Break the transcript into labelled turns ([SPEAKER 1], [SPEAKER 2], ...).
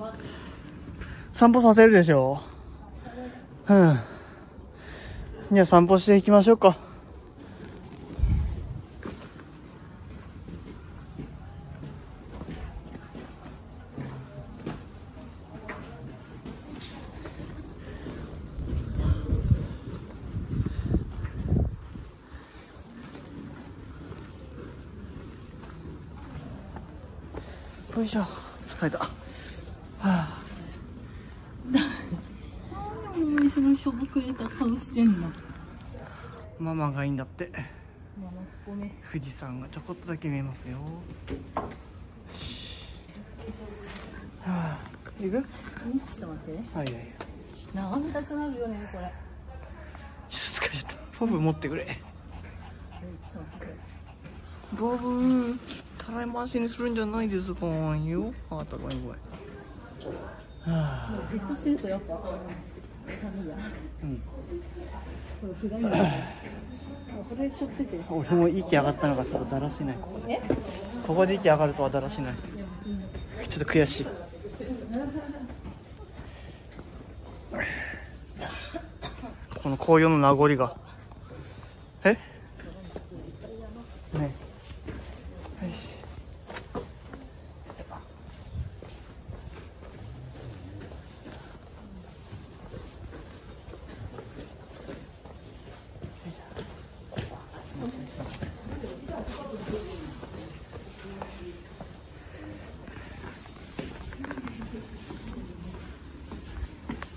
[SPEAKER 1] 散歩させるでしょ。うん。じゃあ散歩していきましょうか。よいしょ、疲れた。はあ。
[SPEAKER 2] 何そのしょぼくれた顔してんの。
[SPEAKER 1] ママがいいんだって。
[SPEAKER 2] ママここね。
[SPEAKER 1] 富士山がちょこっとだけ見えますよ。はあ。行く？
[SPEAKER 2] ちょっと待って。
[SPEAKER 1] はいはい。
[SPEAKER 2] 眺めたくなるよねこれ。
[SPEAKER 1] ちょっと疲れちゃった。ボブ持ってくれ。
[SPEAKER 2] ちょっと待って。
[SPEAKER 1] ボブ、たらい回しにするんじゃないですかよ。あ、たごめんごめん。はあ。
[SPEAKER 2] じっとするとやっぱ寒いや。
[SPEAKER 1] うん。
[SPEAKER 2] これフライング。これしょってて。
[SPEAKER 1] 俺も息上がったのがちょっとだらしない。ここで。ここで息上がるとはだらしない。ちょっと悔しい。この紅葉の名残が。え？ね。